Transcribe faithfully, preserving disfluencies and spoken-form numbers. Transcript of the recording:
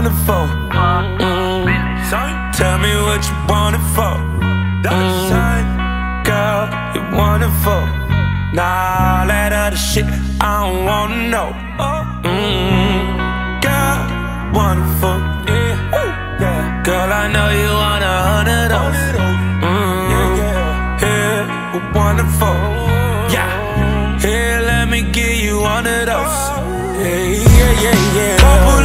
wonderful. Mm. Tell me what you want it for. Mm. Girl, you're wonderful. Nah, all that other shit I don't wanna know. Mm. Girl, wonderful. Yeah. Girl, I know you want a hundred of those. Mm. Yeah, we're wonderful. Yeah, here, let me give you one of those. Yeah, yeah, yeah, yeah.